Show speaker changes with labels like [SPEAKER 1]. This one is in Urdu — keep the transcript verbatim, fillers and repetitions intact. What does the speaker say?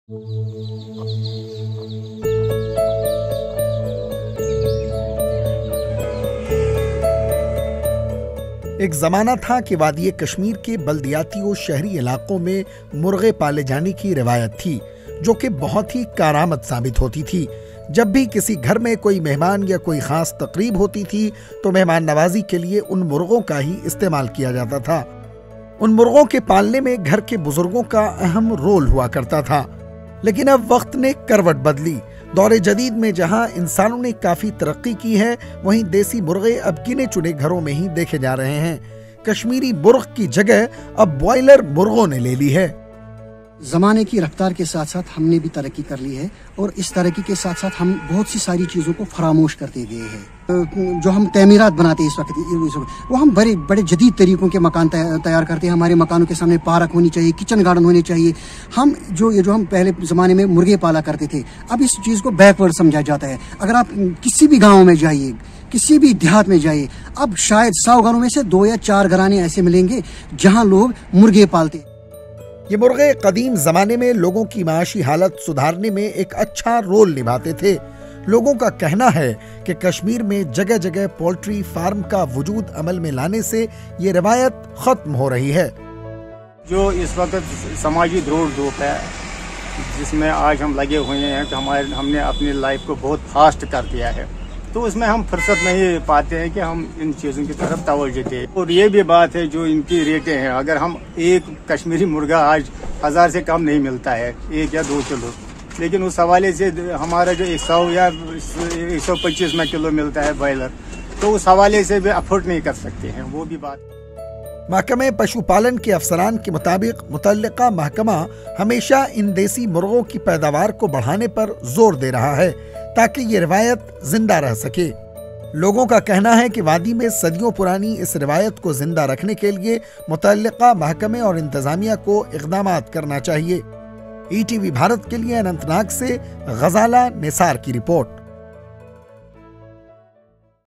[SPEAKER 1] ایک زمانہ تھا کہ وادی کشمیر کے بلدیاتی و شہری علاقوں میں مرغے پالے جانے کی روایت تھی، جو کہ بہت ہی کارآمد ثابت ہوتی تھی۔ جب بھی کسی گھر میں کوئی مہمان یا کوئی خاص تقریب ہوتی تھی تو مہمان نوازی کے لیے ان مرغوں کا ہی استعمال کیا جاتا تھا۔ ان مرغوں کے پالنے میں گھر کے بزرگوں کا اہم رول ہوا کرتا تھا۔ لیکن اب وقت نے کروٹ بدلی۔ دور جدید میں جہاں انسانوں نے کافی ترقی کی ہے، وہیں دیسی مرغے اب گنے چنے گھروں میں ہی دیکھے جا رہے ہیں۔ کشمیری مرغ کی جگہ اب بوائلر مرغوں نے لے لی ہے۔
[SPEAKER 2] زمانے کی رفتار کے ساتھ ساتھ ہم نے بھی ترقی کر لی ہے، اور اس ترقی کے ساتھ ساتھ ہم بہت سی ساری چیزوں کو فراموش کرتے گئے ہیں۔ جو ہم تعمیرات بناتے ہیں اس وقت، وہ ہم بڑے بڑے جدید طریقوں کے مکان تیار کرتے ہیں۔ ہمارے مکانوں کے سامنے پارک ہونی چاہیے، کچن گارڈن ہونے چاہیے۔ ہم جو جو ہم پہلے زمانے میں مرغے پالا کرتے تھے، اب اس چیز کو بیک ورڈ سمجھا جاتا ہے۔ اگر آپ کسی بھی گاؤں میں جائیے، کسی بھی دیہات میں جائیے، اب شاید سو گھروں میں سے دو یا چار گھرانے ایسے ملیں گے جہاں لوگ مرغے پالتے ہیں۔
[SPEAKER 1] یہ مرغے قدیم زمانے میں لوگوں کی معاشی حالت سدھارنے میں ایک اچھا رول نبھاتے تھے۔ لوگوں کا کہنا ہے کہ کشمیر میں جگہ جگہ پولٹری فارم کا وجود عمل میں لانے سے یہ روایت ختم ہو رہی ہے۔
[SPEAKER 3] جو اس وقت سماجی دوڑ دھوپ ہے، جس میں آج ہم لگے ہوئے ہیں کہ ہمارے ہم نے اپنی لائف کو بہت فاسٹ کر دیا ہے، تو اس میں ہم فرصت نہیں پاتے ہیں کہ ہم ان چیزوں کی طرف توجہ دیں۔ اور یہ بھی بات ہے جو ان کی ریٹیں ہیں، اگر ہم ایک کشمیری مرغا آج ہزار سے کم نہیں ملتا ہے، ایک یا دو کلو، لیکن اس حوالے سے ہمارا جو ایک سو یا ایک سو پچیس میں کلو ملتا ہے بائلر، تو اس حوالے سے بھی افورڈ نہیں کر سکتے ہیں، وہ بھی بات۔
[SPEAKER 1] محکمہ پشو پالن کے افسران کے مطابق متعلقہ محکمہ ہمیشہ ان دیسی مرغوں کی پیداوار کو بڑھانے پر زور دے رہا ہے تاکہ یہ روایت زندہ رہ سکے۔ لوگوں کا کہنا ہے کہ وادی میں صدیوں پرانی اس روایت کو زندہ رکھنے کے لیے متعلقہ محکمے اور انتظامیہ کو اقدامات کرنا چاہیے۔ ای ٹی وی بھارت کے لیے اننت ناگ سے غزالہ نثار کی رپورٹ۔